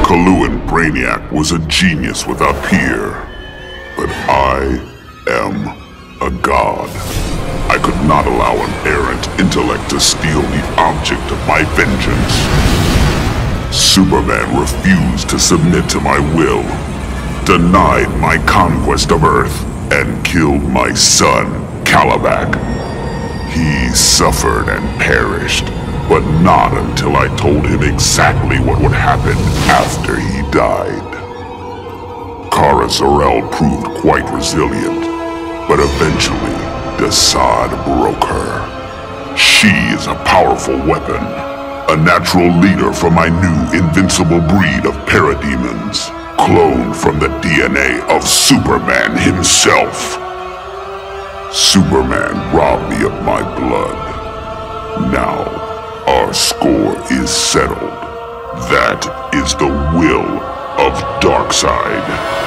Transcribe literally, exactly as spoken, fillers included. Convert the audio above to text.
Coluan Brainiac was a genius without peer, but I am a god. I could not allow an errant intellect to steal the object of my vengeance. Superman refused to submit to my will, denied my conquest of Earth, and killed my son, Kalibak. He suffered and perished, but not until I told him exactly what would happen after he died. Kara Zor-El proved quite resilient, but eventually, Desaad broke her. She is a powerful weapon, a natural leader for my new invincible breed of parademons, cloned from the D N A of Superman himself. Superman robbed me of my blood. Now, our score is settled. That is the will of Darkseid.